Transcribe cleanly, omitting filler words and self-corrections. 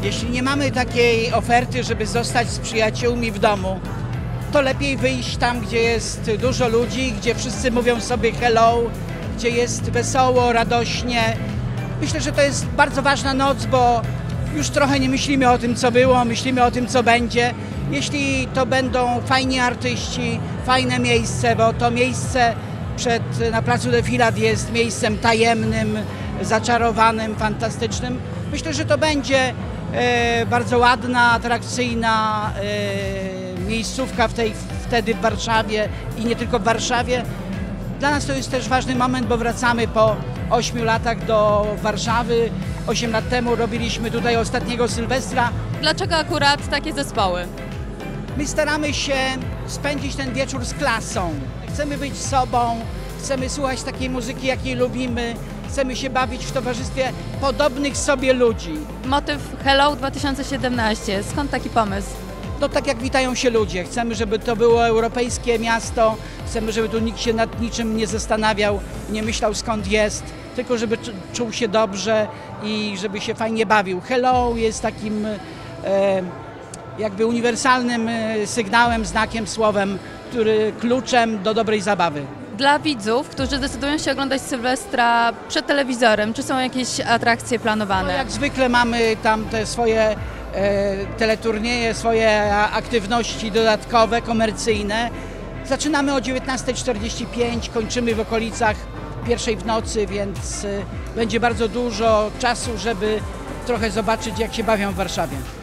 Jeśli nie mamy takiej oferty, żeby zostać z przyjaciółmi w domu, to lepiej wyjść tam, gdzie jest dużo ludzi, gdzie wszyscy mówią sobie hello, gdzie jest wesoło, radośnie. Myślę, że to jest bardzo ważna noc, bo już trochę nie myślimy o tym, co było, myślimy o tym, co będzie. Jeśli to będą fajni artyści, fajne miejsce, bo to miejsce na placu Defilat jest miejscem tajemnym, zaczarowanym, fantastycznym. Myślę, że to będzie bardzo ładna, atrakcyjna miejscówka wtedy w Warszawie i nie tylko w Warszawie. Dla nas to jest też ważny moment, bo wracamy po 8 latach do Warszawy. 8 lat temu robiliśmy tutaj ostatniego Sylwestra. Dlaczego akurat takie zespoły? My staramy się spędzić ten wieczór z klasą. Chcemy być sobą, chcemy słuchać takiej muzyki, jakiej lubimy. Chcemy się bawić w towarzystwie podobnych sobie ludzi. Motyw Hello 2017, skąd taki pomysł? No tak jak witają się ludzie. Chcemy, żeby to było europejskie miasto. Chcemy, żeby tu nikt się nad niczym nie zastanawiał, nie myślał skąd jest, tylko żeby czuł się dobrze i żeby się fajnie bawił. Hello jest takim jakby uniwersalnym sygnałem, znakiem, słowem, kluczem do dobrej zabawy. Dla widzów, którzy decydują się oglądać Sylwestra przed telewizorem, czy są jakieś atrakcje planowane? No jak zwykle mamy tam te swoje teleturnieje, swoje aktywności dodatkowe, komercyjne. Zaczynamy o 19:45, kończymy w okolicach 1:00 w nocy, więc będzie bardzo dużo czasu, żeby trochę zobaczyć, jak się bawią w Warszawie.